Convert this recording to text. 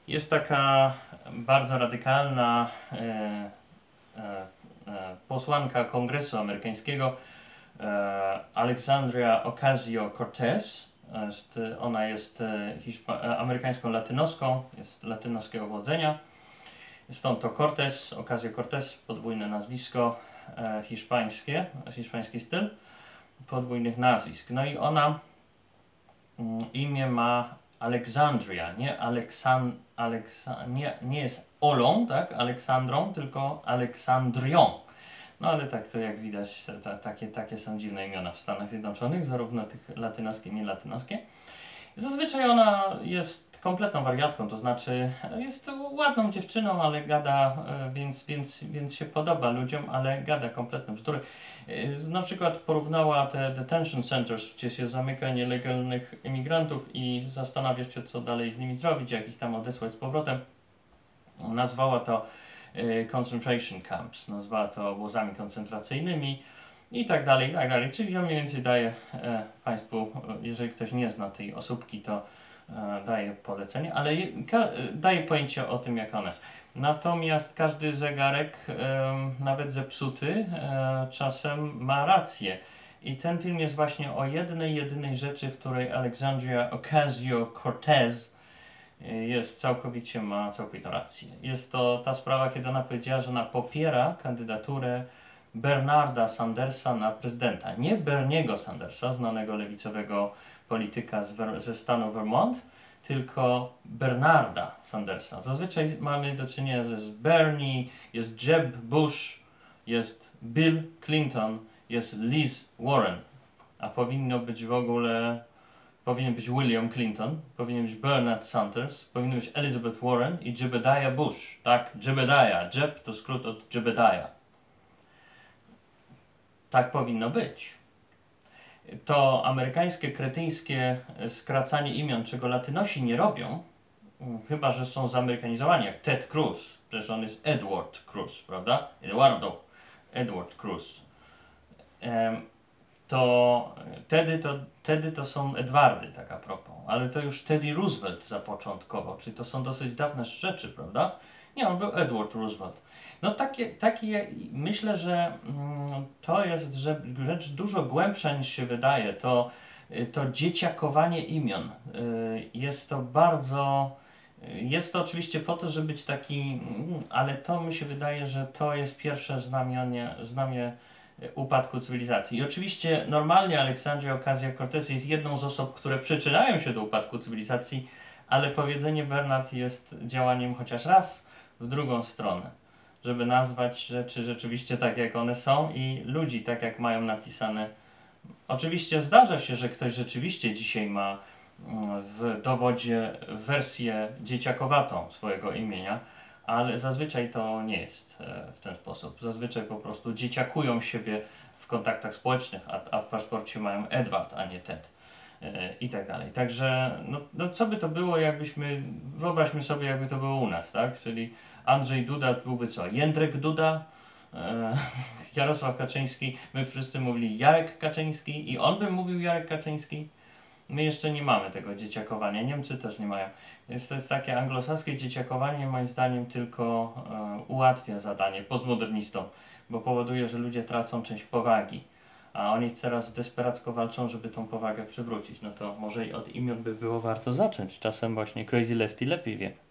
Jest taka bardzo radykalna posłanka Kongresu Amerykańskiego, Alexandria Ocasio-Cortez. Ona jest amerykańską latynoską, jest latynoskiego pochodzenia. Stąd to Cortez, Ocasio-Cortez, podwójne nazwisko hiszpański styl podwójnych nazwisk. No i ona imię ma Alexandria, nie jest Olą, tak, Aleksandrą, tylko Aleksandrią. No ale tak to jak widać, takie są dziwne imiona w Stanach Zjednoczonych, zarówno tych latynoskie, nie latynoskie. Zazwyczaj ona jest kompletną wariatką, to znaczy jest ładną dziewczyną, ale gada, więc się podoba ludziom, ale gada kompletne bzdury. Na przykład porównała te detention centers, gdzie się zamyka nielegalnych imigrantów i zastanawia się, co dalej z nimi zrobić, jak ich tam odesłać z powrotem. Nazwała to concentration camps, nazwała to obozami koncentracyjnymi i tak dalej, i tak dalej. Czyli ja mniej więcej daję Państwu, jeżeli ktoś nie zna tej osóbki, to daję polecenie, ale daję pojęcie o tym, jak ona jest. Natomiast każdy zegarek, nawet zepsuty, czasem ma rację. I ten film jest właśnie o jedynej rzeczy, w której Alexandria Ocasio-Cortez ma całkowitą rację. Jest to ta sprawa, kiedy ona powiedziała, że ona popiera kandydaturę Bernarda Sandersa na prezydenta. Nie Berniego Sandersa, znanego lewicowego polityka ze stanu Vermont, tylko Bernarda Sandersa. Zazwyczaj mamy do czynienia z Bernie, jest Jeb Bush, jest Bill Clinton, jest Liz Warren, a powinien być William Clinton, powinien być Bernard Sanders, powinien być Elizabeth Warren i Jebediah Bush. Tak, Jebediah. Jeb to skrót od Jebediah. Tak powinno być. To amerykańskie, kretyńskie skracanie imion, czego Latynosi nie robią, chyba że są zamerykanizowani, jak Ted Cruz. Przecież on jest Edward Cruz, prawda? Edward Cruz. Tedy to są Edwardy, tak a propos, ale to już Teddy Roosevelt zapoczątkował, czyli to są dosyć dawne rzeczy, prawda? Nie, on był Edward Roosevelt. No myślę, że to jest rzecz dużo głębsza niż się wydaje. To dzieciakowanie imion. Jest to oczywiście po to, żeby być taki, ale to mi się wydaje, że to jest pierwsze znamię upadku cywilizacji. I oczywiście normalnie Alexandria Ocasio-Cortez jest jedną z osób, które przyczyniają się do upadku cywilizacji, ale powiedzenie Bernard jest działaniem chociaż raz w drugą stronę, żeby nazwać rzeczy rzeczywiście tak, jak one są i ludzi tak, jak mają napisane. Oczywiście zdarza się, że ktoś rzeczywiście dzisiaj ma w dowodzie wersję dzieciakowatą swojego imienia, ale zazwyczaj to nie jest w ten sposób. Zazwyczaj po prostu dzieciakują siebie w kontaktach społecznych, a w paszporcie mają Edward, a nie Ted. I tak dalej. Także, no co by to było, wyobraźmy sobie, jakby to było u nas, tak? Czyli Andrzej Duda byłby co? Jędrek Duda, Jarosław Kaczyński, my wszyscy mówili Jarek Kaczyński i on by mówił Jarek Kaczyński. My jeszcze nie mamy tego dzieciakowania, Niemcy też nie mają. Więc to jest takie anglosaskie dzieciakowanie, moim zdaniem tylko ułatwia zadanie postmodernistom, bo powoduje, że ludzie tracą część powagi, a oni teraz desperacko walczą, żeby tą powagę przywrócić. No to może i od imion by było warto zacząć. Czasem właśnie Crazy Lefty lepiej wie.